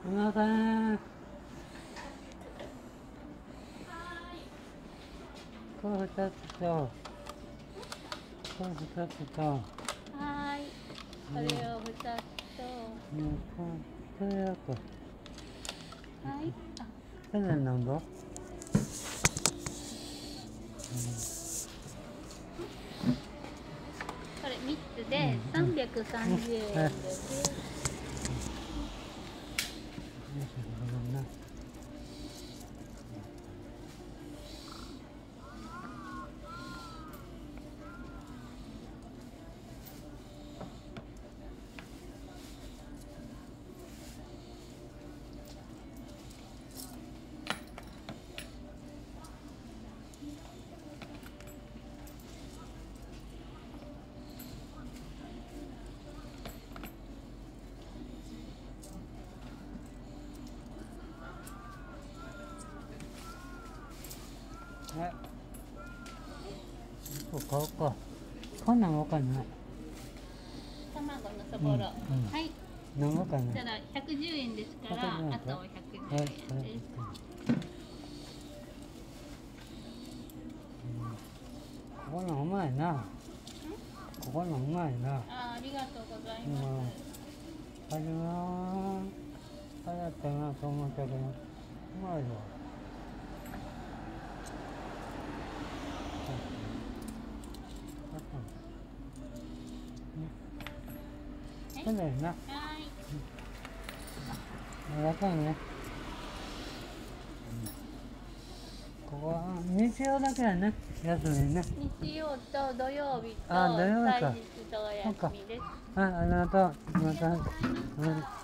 すみません。これ2つと、これ2つと、 はーい。これを2つと、 これやと。 はい。 これ何度？ これ3つで330円です。 はい。こう買おうか。こんなんわかんない。 卵のそぼろ。はい。 何わかんない。 ただ110円ですから、あと110円です。 ここのうまいな。ここのうまいな。 ありがとうございます。 初めはあれだったなと思ったけど、うまいわ。そうだよな。 はい。 ありがとうね。ここは日曜だけやね。休みね。 日曜と土曜日と土曜か。 祭日とお休みです。 はい、ありがとう。また。